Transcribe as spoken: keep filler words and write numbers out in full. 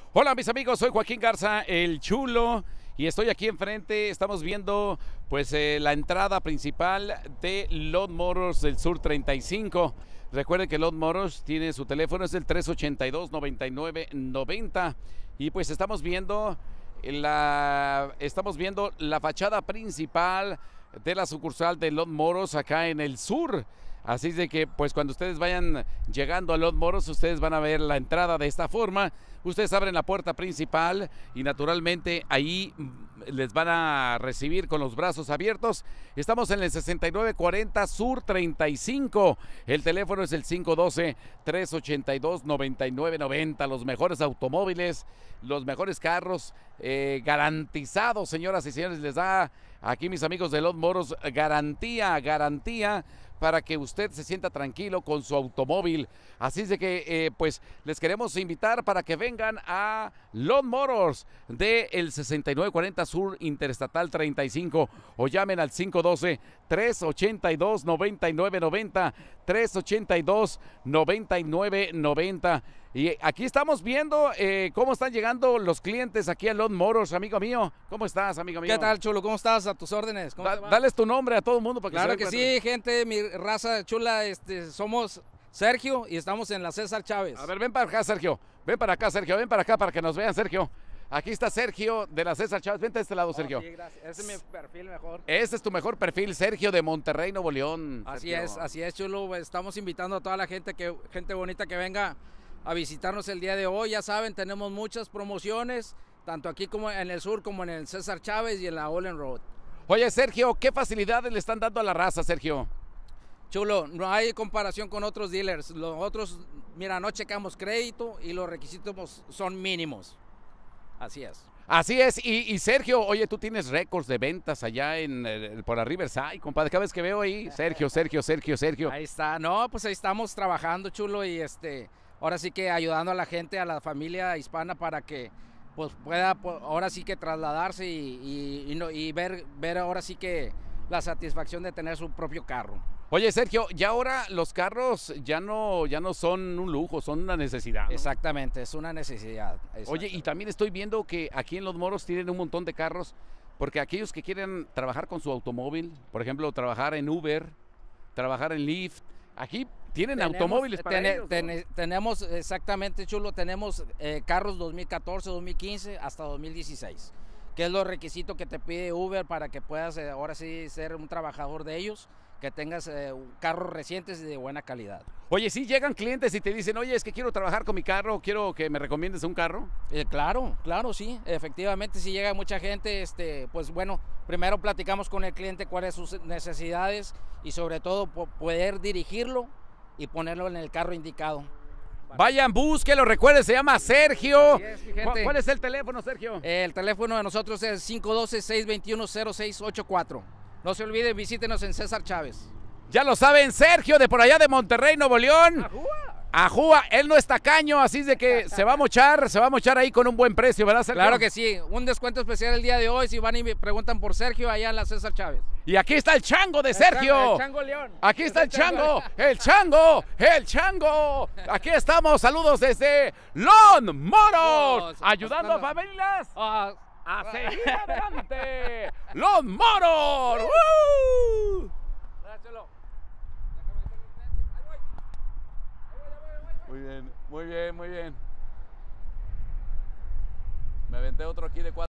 Hola mis amigos, soy Joaquín Garza, el Chulo, y estoy aquí enfrente. Estamos viendo pues eh, la entrada principal de Lot Motors del Sur treinta y cinco. Recuerden que Lot Motors tiene su teléfono, es el tres ochenta y dos, noventa y nueve noventa, y pues estamos viendo la, estamos viendo la fachada principal de la sucursal de Lot Motors acá en el sur. Así es de que pues cuando ustedes vayan llegando a Lot Motors, ustedes van a ver la entrada de esta forma. Ustedes abren la puerta principal y naturalmente ahí les van a recibir con los brazos abiertos. Estamos en el sesenta y nueve cuarenta Sur treinta y cinco. El teléfono es el cinco uno dos, tres ochenta y dos, noventa y nueve noventa. Los mejores automóviles, los mejores carros eh, garantizados, señoras y señores. Les da aquí mis amigos de Lot Motors garantía, garantía para que usted se sienta tranquilo con su automóvil. Así es de que eh, pues les queremos invitar para que vengan a Lot Motors de el sesenta y nueve cuarenta Sur Interestatal treinta y cinco, o llamen al cinco uno dos, tres ochenta y dos, noventa y nueve noventa, tres ochenta y dos, noventa y nueve noventa. Y aquí estamos viendo eh, cómo están llegando los clientes aquí a Lot Motors. Amigo mío, ¿cómo estás, amigo mío? ¿Qué tal, Chulo? ¿Cómo estás? A tus órdenes. ¿Cómo Da, te va? Dales tu nombre a todo el mundo para que Claro se que den sí, gente, mi raza chula, este, somos Sergio y estamos en la César Chávez. A ver, ven para acá, Sergio. Ven para acá, Sergio. Ven para acá para que nos vean, Sergio. Aquí está Sergio de la César Chávez. Vente a este lado, Sergio. Oh, sí, gracias. Ese es mi perfil mejor. Este es tu mejor perfil, Sergio de Monterrey, Nuevo León. Así Sergio. es, así es, Chulo. Estamos invitando a toda la gente, que, gente bonita que venga a visitarnos el día de hoy. Ya saben, tenemos muchas promociones, tanto aquí como en el sur, como en el César Chávez y en la Olin Road. Oye, Sergio, ¿qué facilidades le están dando a la raza, Sergio? Chulo, no hay comparación con otros dealers. Los otros, mira, no checamos crédito y los requisitos son mínimos. Así es. Así es, y, y Sergio, oye, tú tienes récords de ventas allá en el, por la Riverside, compadre. Cada vez que veo ahí, Sergio, Sergio, Sergio, Sergio. Ahí está, no, pues ahí estamos trabajando, Chulo, y este, ahora sí que ayudando a la gente, a la familia hispana para que pues pueda pues, ahora sí que trasladarse y, y, y, no, y ver, ver ahora sí que la satisfacción de tener su propio carro. Oye, Sergio, ya ahora los carros ya no, ya no son un lujo, son una necesidad, ¿no? Exactamente, es una necesidad. Oye, y también estoy viendo que aquí en Los Moros tienen un montón de carros, porque aquellos que quieren trabajar con su automóvil, por ejemplo, trabajar en Uber, trabajar en Lyft, aquí tienen tenemos, automóviles para ten, ellos, ¿no? ten, tenemos, exactamente, Chulo, tenemos eh, carros dos mil catorce, dos mil quince hasta dos mil dieciséis, que es los requisitos que te pide Uber para que puedas eh, ahora sí ser un trabajador de ellos, que tengas eh, carros recientes y de buena calidad. Oye, si llegan clientes y te dicen, oye, es que quiero trabajar con mi carro, quiero que me recomiendes un carro. Eh, claro, claro, sí, efectivamente, si llega mucha gente, este, pues bueno, primero platicamos con el cliente cuáles son sus necesidades y sobre todo poder dirigirlo y ponerlo en el carro indicado. Vayan, búsquelo, recuerden, se llama Sergio. Así es, mi gente. ¿Cuál, ¿Cuál es el teléfono, Sergio? Eh, el teléfono de nosotros es cinco uno dos, seis dos uno, cero seis ocho cuatro. No se olviden, visítenos en César Chávez. Ya lo saben, Sergio de por allá de Monterrey, Nuevo León. ¡Ajúa! Ajúa, él no es tacaño, así es de que se va a mochar, se va a mochar ahí con un buen precio, ¿verdad, Sergio? Claro que sí, un descuento especial el día de hoy si van y me preguntan por Sergio allá en la César Chávez. Y aquí está el chango de Sergio. El chango, el chango León. Aquí está el chango, el chango, el chango. Aquí estamos, saludos desde Lot Motors, ayudando a familias Ah, a seguir adelante. Lot Motors. ¡Uh! Muy bien, muy bien, muy bien. Me aventé otro aquí de cuatro.